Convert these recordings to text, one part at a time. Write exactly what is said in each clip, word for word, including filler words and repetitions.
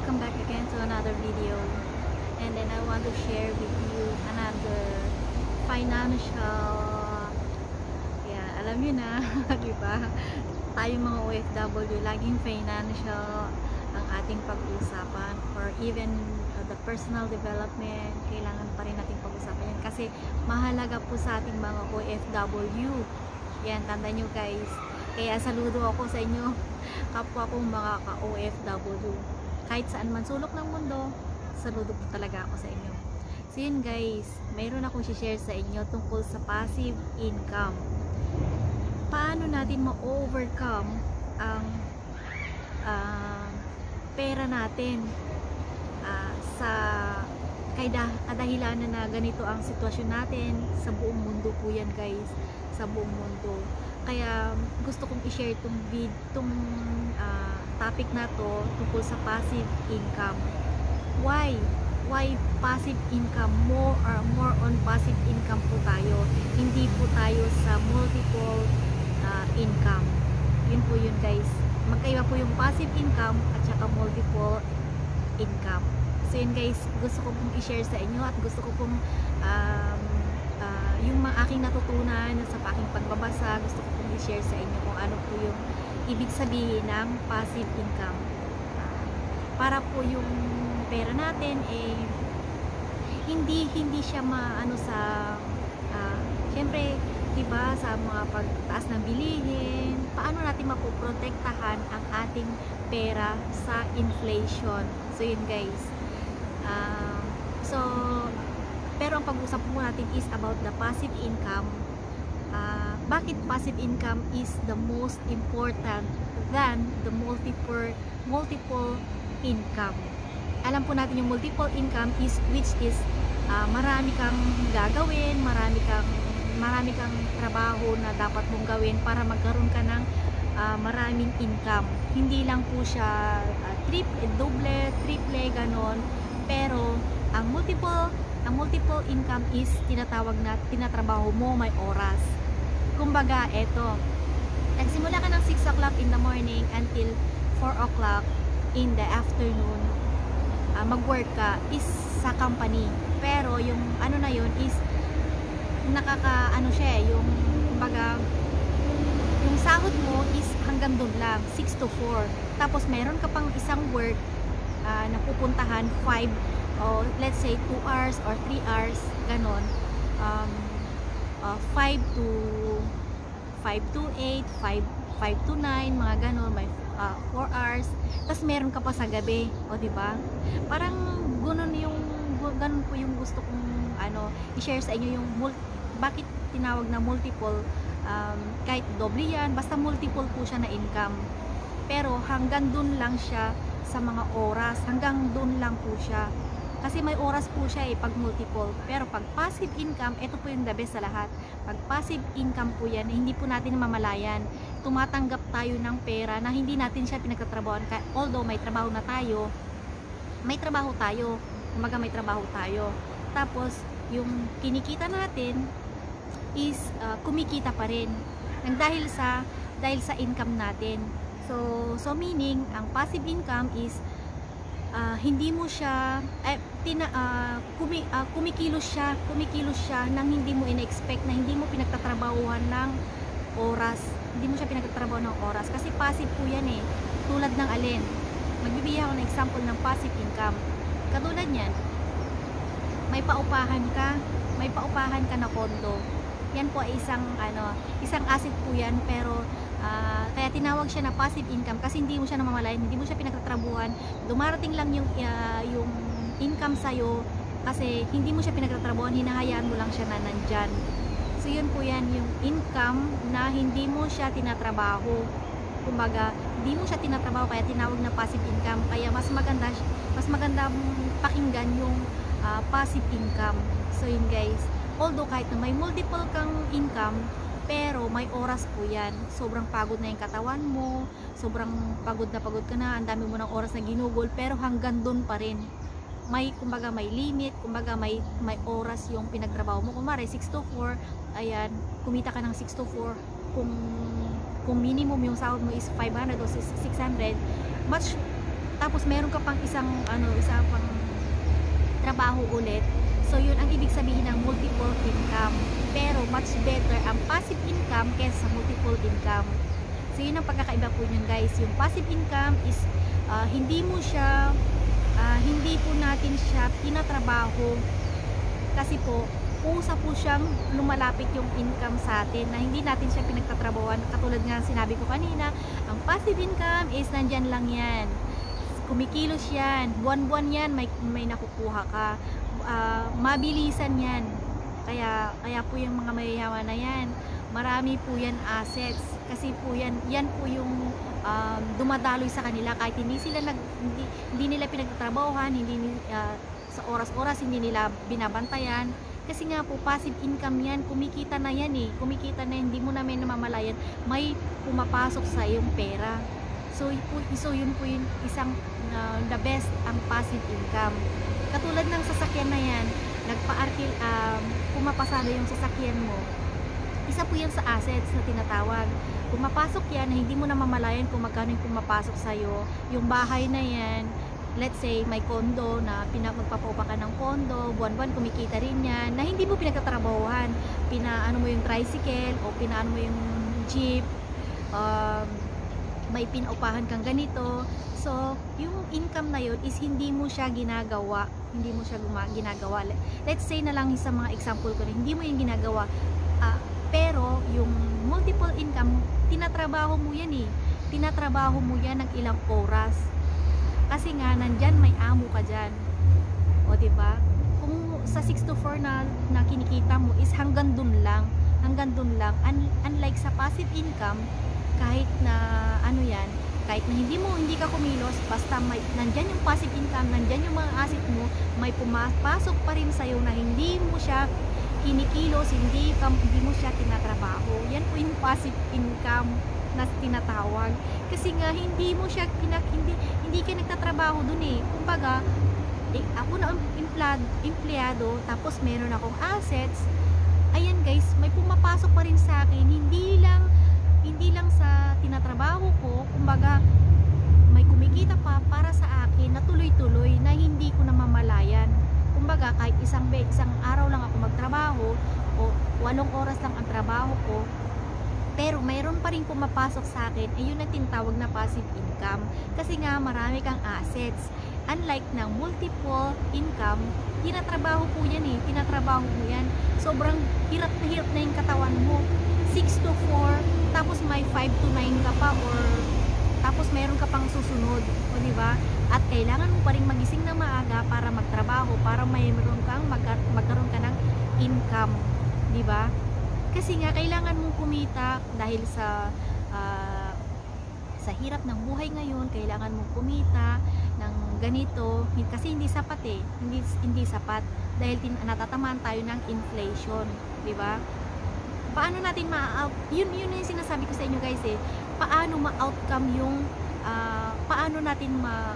welcome back again to another video, and then I want to share with you another financial, yeah, alam nyo na di ba, tayo mga O F W laging financial ang ating pag-uusapan, or even uh, the personal development, kailangan pa rin nating pag-usapan yan kasi mahalaga po sa ating mga O F W. Yan, tandaan nyo guys. Kaya saludo ako sa inyo, kapwa kong mga ka-O F W. Kahit saan man sulok ng mundo, saludo po talaga ako sa inyo. So yun guys, mayroon akong share sa inyo tungkol sa passive income. Paano natin ma-overcome ang uh, pera natin uh, sa kadahilanan na ganito ang sitwasyon natin sa buong mundo po yan guys, sa buong mundo. Kaya gusto kong i-share itong vid, itong uh, topic na to tungkol sa passive income. Why? Why passive income? More or more on passive income po tayo. Hindi po tayo sa multiple uh, income. Yun po yun guys. Magkaiba po yung passive income at saka multiple income. So yun guys, gusto ko pong i-share sa inyo at gusto ko pong um, uh, yung mga aking natutunan sa aking pagbabasa, gusto ko pong i-share sa inyo kung ano po yung ibig sabihin ng passive income. Uh, para po yung pera natin eh hindi hindi siya maano sa uh, syempre diba sa mga pagtaas ng bilihin, paano natin mapoprotektahan ang ating pera sa inflation. So yun guys, uh, so pero ang pag-usap po natin is about the passive income. Uh, bakit passive income is the most important than the multiple multiple income? Alam po natin yung multiple income is which is uh, marami kang gagawin, marami kang marami kang trabaho na dapat mong gawin para magkaroon ka ng uh, maraming income. Hindi lang po siya uh, triple, double, triple, ganon. Pero ang multiple ang multiple income is tinatawag na tinatrabaho mo may oras. Kumbaga, eto, nagsimula ka ng six o'clock in the morning until four o'clock in the afternoon, uh, mag-work ka is sa company. Pero yung ano na yun is nakaka ano siya eh, yung kumbaga yung sahod mo is hanggang doon lang, six to four. Tapos meron ka pang isang work uh, na pupuntahan five o let's say two hours or three hours, ganon. um, uh, five to eight, five to nine, mga ganon, may uh, four hours. Tapos meron ka pa sa gabi, o diba? Parang ganon yung ganon po yung gusto kong ano i-share sa inyo, yung bakit tinawag na multiple, um, kahit doble yan, basta multiple po siya na income. Pero hanggang dun lang siya sa mga oras, hanggang dun lang po siya. Kasi may oras po siya eh pag multiple. Pero pag passive income, ito po yung the best sa lahat. Pag passive income po yan, hindi po natin mamalayan. Tumatanggap tayo ng pera na hindi natin siya pinagtatrabahoan. Although may trabaho na tayo, may trabaho tayo. Umaga may trabaho tayo. Tapos, yung kinikita natin is uh, kumikita pa rin. Nang dahil sa, dahil sa income natin. So, so meaning, ang passive income is Uh, hindi mo siya eh, tina, uh, kumi, uh, kumikilos siya kumikilos siya nang hindi mo ina-expect, na hindi mo pinagtatrabahuhan ng oras, hindi mo siya pinagtatrabahuhan ng oras kasi passive po yan eh. Tulad ng alin, magbibigay ako ng example ng passive income. Katulad yan, may paupahan ka may paupahan ka na kondo. Yan po ay isang ano isang asset po yan, pero Uh, kaya tinawag siya na passive income kasi hindi mo siya namamalayan, hindi mo siya pinagtatrabuhan, dumarating lang yung uh, yung income sa'yo kasi hindi mo siya pinagtatrabuhan, hinahayaan mo lang siya na nandyan. So yun po yan, yung income na hindi mo siya tinatrabaho, kumbaga hindi mo siya tinatrabaho, kaya tinawag na passive income. Kaya mas maganda mas maganda pakinggan yung uh, passive income. So yun guys, although kahit na may multiple kang income, pero may oras po yan. Sobrang pagod na yung katawan mo, sobrang pagod na pagod ka na, ang dami mo ng oras na ginugol, pero hanggang doon pa rin. May, kumbaga may limit, kumbaga may, may oras yung pinagtrabaho mo. Kumare six to four, ayan, kumita ka ng six to four. Kung, kung minimum yung sahod mo is five hundred o six hundred, much tapos meron ka pang isang ano, isa pang trabaho ulit. So yun ang ibig sabihin ng multiple income. Pero much better ang passive income kaysa sa multiple income. So yun ang pagkakaiba po yun guys. Yung passive income is uh, hindi mo siya uh, hindi po natin siya tinatrabaho, kasi po kusa po siyang lumalapit yung income sa atin na hindi natin siya pinagtatrabawan. Katulad nga sinabi ko kanina, ang passive income is nandyan lang yan, kumikilos yan, buwan-buwan yan, may, may nakukuha ka, uh, mabilisan yan. Kaya, kaya po yung mga mayayaman na yan, marami po yan assets, kasi po yan, yan po yung um, dumadaloy sa kanila kahit hindi sila nag, hindi, hindi nila pinagtatrabahuhan, hindi uh, sa oras-oras hindi nila binabantayan. Kasi nga po passive income yan, kumikita na yan eh, kumikita na, hindi mo namin namamalayan, may pumapasok sa iyong pera. So, so yun po yung isang uh, the best ang passive income. Katulad ng sasakyan na yan, nagpa-arkil, um, pumapasada yung sasakyan mo, isa po yan sa assets na tinatawag. Pumapasok yan na hindi mo namamalayan kung magkano yung pumapasok sa'yo. Yung bahay na yan, let's say may kondo na pinagpapaupa ka ng kondo, buwan-buwan kumikita rin yan na hindi mo pinagtatrabahuhan. Pinaano mo yung tricycle o pinaano mo yung jeep, um, may pinaupahan kang ganito. So yung income na yun is hindi mo siya ginagawa, hindi mo siya ginagawa. Let's say na lang sa mga example ko na hindi mo yung ginagawa, uh, pero yung multiple income, tinatrabaho mo yan eh, tinatrabaho mo yan ng ilang oras. Kasi nga, nandyan may amo ka dyan. O, diba? Kung sa six to four na, na kinikita mo is hanggang dun lang. Hanggang dun lang. Un, unlike sa passive income, kahit na, ano yan, kahit na hindi mo, hindi ka kumilos, basta may, nandyan yung passive income, nandyan yung mga asset mo, may pumapasok pa rin sa'yo na hindi mo siya kinikilos, hindi, hindi mo siya tinatrabaho. Yan po yung passive income na tinatawag. Kasi nga hindi mo siya pinak, hindi hindi ka nagtatrabaho dun eh. Kumbaga, eh, ako na empleyado, empleyado tapos meron akong assets. Ayan guys, may pumapasok pa rin sa akin. Hindi lang hindi lang sa tinatrabaho ko, kumbaga may kumikita pa para sa akin na tuloy-tuloy na hindi ko namamalayan. Kumbaga kahit isang isang araw lang ako magtrabaho o walong oras lang ang trabaho ko, pero mayroon pa rin pumapasok sa akin, ay yun ang tinatawag na passive income. Kasi nga marami kang assets. Unlike ng multiple income, tinatrabaho po yan eh, tinatrabaho mo yan. Sobrang hirap na hirap na yung katawan mo. six to four, tapos may five to nine ka pa, or tapos mayroon ka pang susunod, o diba? At kailangan mo pa rin magising na maaga para magtrabaho, para mayroon kang magkaroon ka ng income, diba? Kasi nga kailangan mong kumita dahil sa uh, sa hirap ng buhay ngayon, kailangan mong kumita ng ganito kasi hindi sapat eh, hindi hindi sapat dahil tin natatamaan tayo ng inflation, 'di ba? Paano natin ma-out? Yun yun yung sinasabi ko sa inyo guys eh. Paano ma-outcome yung uh, paano natin ma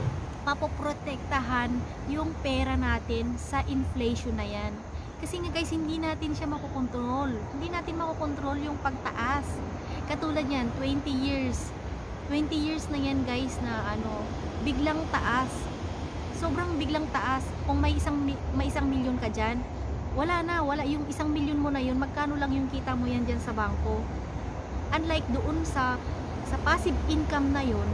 mapoprotektahan yung pera natin sa inflation na yan. Kasi nga guys, hindi natin siya makokontrol. Hindi natin makokontrol yung pagtaas. Katulad yan, twenty years. twenty years na yan guys na ano, biglang taas. Sobrang biglang taas. Kung may isang, may isang milyon ka dyan, wala na, wala. Yung isang milyon mo na yun, magkano lang yung kita mo yan dyan sa bangko. Unlike doon sa, sa passive income na yun,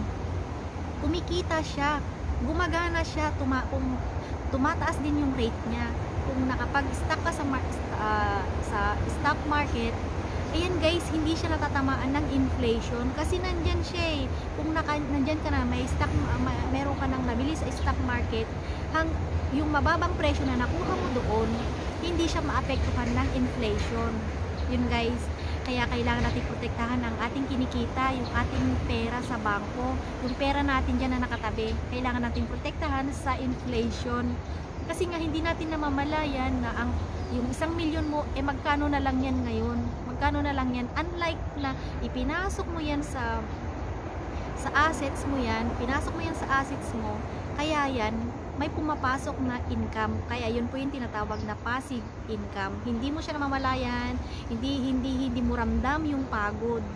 kumikita siya. Gumagana siya, tuma, kung tumataas din yung rate niya. Kung nakapag-stock ka sa, uh, sa stock market, ayan guys, hindi siya natatamaan ng inflation kasi nandyan siya eh. Kung naka, nandyan ka na, may stock, may, meron ka nang nabili sa stock market, hang, yung mababang presyo na nakuha mo doon, hindi siya maapektuhan ng inflation. Yun guys, kaya kailangan natin protektahan ang ating kinikita, yung ating pera sa bangko, yung pera natin dyan na nakatabi, kailangan natin protektahan sa inflation. Kasi nga hindi natin namamalayan na ang yung isang milyon mo eh magkano na lang yan ngayon, magkano na lang yan, unlike na ipinasok mo yan sa sa assets mo yan, pinasok mo yan sa assets mo, kaya yan may pumapasok na income, kaya yun po yung tinatawag na passive income. Hindi mo siya namamalayan, hindi hindi hindi mo ramdam yung pagod,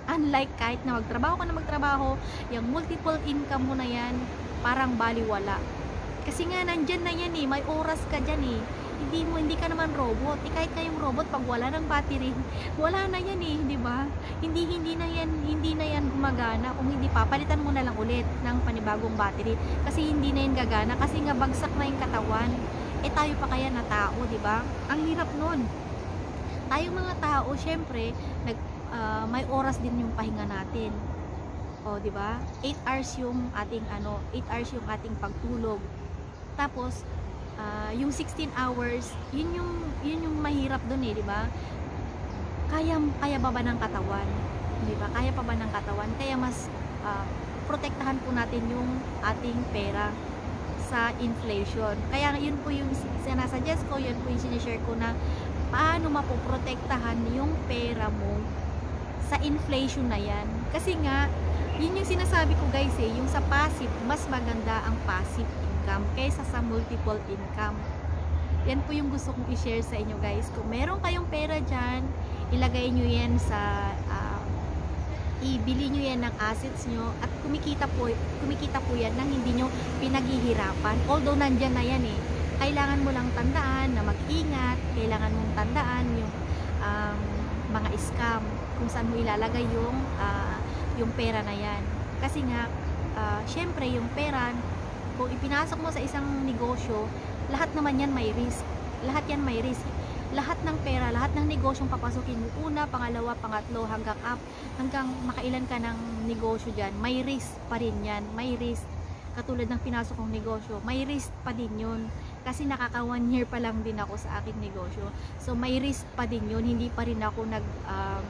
Unlike kahit na magtrabaho ka na magtrabaho, yung multiple income mo na yan, parang baliwala. Kasi nga, nandyan na yan eh, may oras ka dyan eh. Hindi mo, hindi ka naman robot. Eh, kahit kayong robot, pag wala ng battery, wala na yan eh, di ba? Hindi, hindi na yan, hindi na yan gumagana. Kung hindi, papalitan mo na lang ulit ng panibagong battery. Kasi hindi na yan gagana, kasi nga bagsak na yung katawan. Eh, tayo pa kaya na tao, di ba? Ang hirap nun. Tayong mga tao, syempre, nag, uh, may oras din yung pahinga natin. O, di ba? eight hours yung ating ano, eight hours yung ating pagtulog. Tapos, uh, yung sixteen hours, yun yung, yun yung mahirap dun eh, di ba? Kaya, kaya ba ba ng katawan? Di ba? Kaya pa ba ng katawan? Kaya mas uh, protektahan po natin yung ating pera sa inflation. Kaya yun po yung sinasuggest ko, yun po yung sinishare ko na paano mapoprotektahan yung pera mo sa inflation na yan. Kasi nga, yun yung sinasabi ko guys eh, yung sa passive, mas maganda ang passive income kaysa sa multiple income. Yan po yung gusto kong i-share sa inyo guys. Kung meron kayong pera dyan, ilagay nyo yan sa uh, ibili nyo yan ng assets nyo at kumikita po, kumikita po yan nang hindi nyo pinaghihirapan. Although nandyan na yan eh, kailangan mo lang tandaan na mag-ingat, kailangan mong tandaan yung um, mga scam, kung saan mo ilalagay yung uh, yung pera na yan. Kasi nga, uh, syempre yung pera, kung ipinasok mo sa isang negosyo, lahat naman yan may risk. Lahat yan may risk. Lahat ng pera, lahat ng negosyong papasukin mo, una, pangalawa, pangatlo, hanggang up, hanggang makailan ka ng negosyo dyan, may risk pa rin yan. May risk. Katulad ng pinasok kong negosyo, may risk pa din yun. Kasi nakaka one year pa lang din ako sa aking negosyo. So, may risk pa din yun. Hindi pa rin ako nag, um,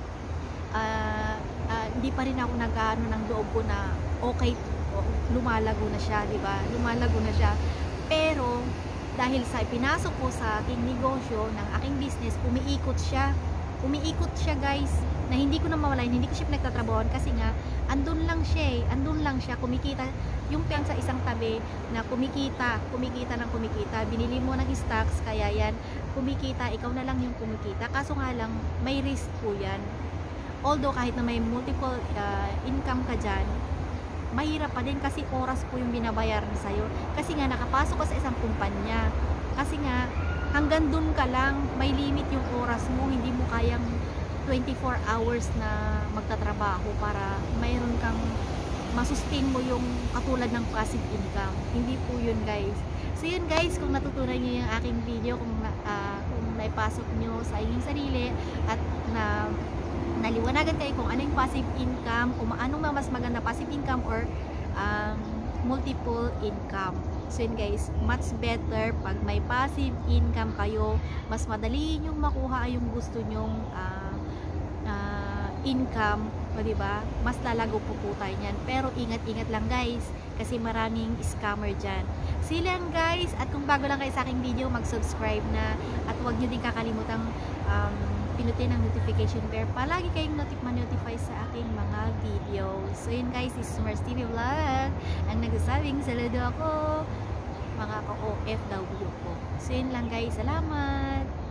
uh, uh, hindi pa rin ako nag-ano ng loob ko na okay, lumalago na siya, di ba? Lumalago na siya. Pero dahil sa ipinasok ko sa aking negosyo, ng aking business, umiikot siya. Umiikot siya, guys, na hindi ko na mawalain, hindi ko siya pinagtatrabahoan kasi nga andun lang siya, eh. Andun lang siya, kumikita yung piyang sa isang tabi na kumikita, kumikita ng kumikita. Binili mo ng stocks, kaya yan kumikita, ikaw na lang yung kumikita. Kaso nga lang, may risk po yan. Although kahit na may multiple uh, income ka dyan, mahirap pa din kasi oras po yung binabayaran sa'yo. Kasi nga nakapasok ka sa isang kumpanya. Kasi nga hanggang dun ka lang, may limit yung oras mo. Hindi mo kayang twenty-four hours na magtatrabaho para mayroon kang masustain mo yung katulad ng passive income. Hindi po yun guys. So yun guys, kung natutunan nyo yung aking video, kung, uh, kung naipasok nyo sa inyong sarili at na naliwanagan kayo kung ano yung passive income, kung anong mas maganda passive income or um, multiple income. So yun guys, much better pag may passive income kayo, mas madali yung makuha yung gusto nyong uh, uh, income, o diba? Mas lalago po po tayo nyan. Pero ingat-ingat lang guys, kasi maraming scammer dyan. So yun guys, at kung bago lang kayo sa aking video, mag-subscribe na at huwag nyo din kakalimutang um, pinutin ang notification bell. Palagi kayong notif ma-notify sa aking mga videos. So yun guys, this is Mars T V Vlog. Ang nagsasabing saludo ako, mga ka-O F W ko. So yun lang guys, salamat!